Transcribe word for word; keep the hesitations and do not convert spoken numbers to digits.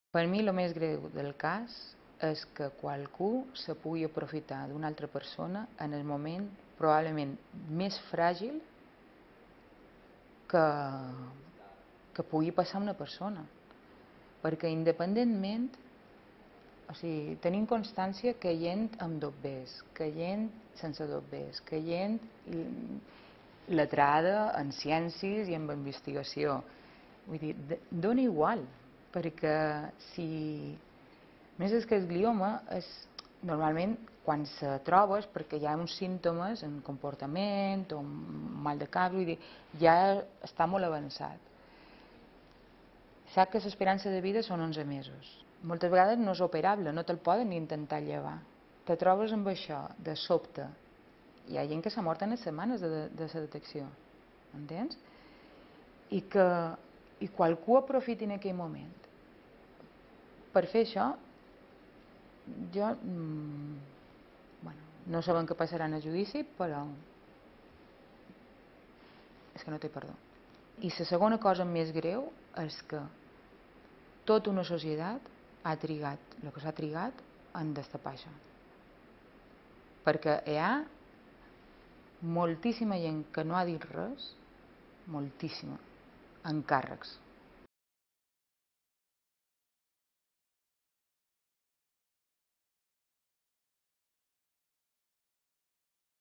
Per mi el més greu del cas és que qualcú se pugui aprofitar d'una altra persona en el moment probablement més fràgil que, que pugui passar una persona. Perquè independentment, o sigui, tenim constància que hi ha gent amb dobbers, que hi ha gent sense dobbers, que hi ha gent letrada en ciències i en investigació. Vull dir, dona igual, perquè si... A més, és que el glioma és, normalment, quan se troba és perquè hi ha uns símptomes en comportament o mal de cap, vull dir, ja està molt avançat. Sap que l'esperança de vida són onze mesos. Moltes vegades no és operable, no te'l poden ni intentar llevar. Te trobes amb això, de sobte. Hi ha gent que s'ha mort en les setmanes de, de la detecció, entens? I que i qualcú aprofiti en aquell moment per fer això, jo mmm, bueno, no sabem què passarà en el judici, però és que no té perdó. I la segona cosa més greu és que tota una societat ha trigat el que s'ha trigat en destapar això. Perquè hi ha moltíssima gent que no ha dit res, moltíssima, en càrrecs.